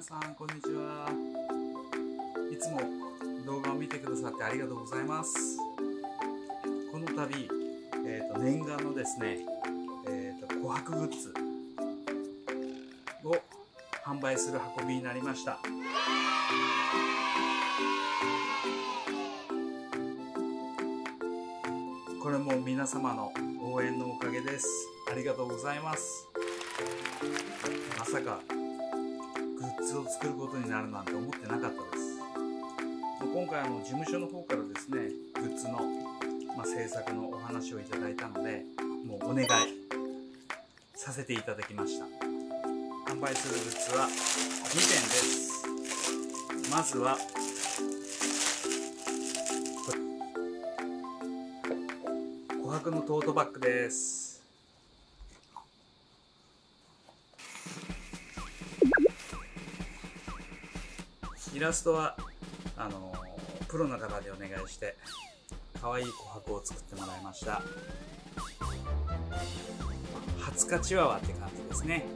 さんこんにちは。いつも動画を見てくださってありがとうございます。この度、念願のですね、琥珀グッズを販売する運びになりました。これも皆様の応援のおかげです。ありがとうございます。まさかグッズを作ることになるなんて思ってなかったです。今回事務所の方からですね、グッズの、制作のお話をいただいたので、もうお願いさせていただきました。販売するグッズは2点です。まずは琥珀のトートバッグです。イラストはプロの方にお願いして可愛い琥珀を作ってもらいました。20日チワワって感じですね。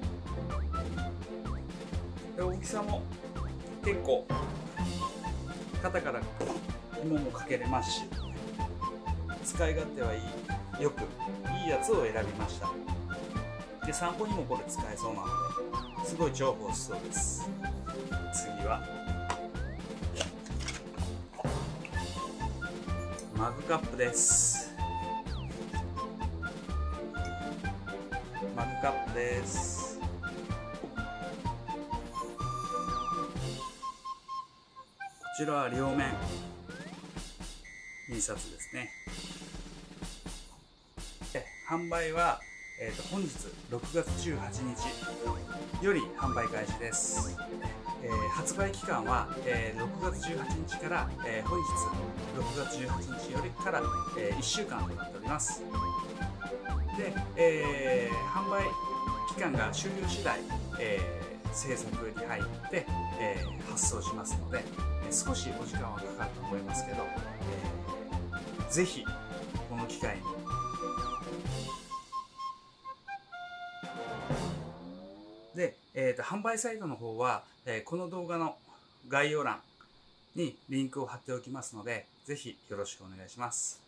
で、大きさも結構肩から紐もかけれますし、使い勝手はいい、よくいいやつを選びました。で、散歩にもこれ使えそうなのですごい重宝しそうです。次はマグカップです。マグカップです。こちらは両面印刷ですね。で、販売は、本日6月18日より販売開始です。発売期間は、6月18日から、本日6月18日よりから、1週間となっております。で、販売期間が終了次第、制作に入って、発送しますので、少しお時間はかかると思いますけど、ぜひこの機会にで、販売サイトの方は、この動画の概要欄にリンクを貼っておきますので、ぜひよろしくお願いします。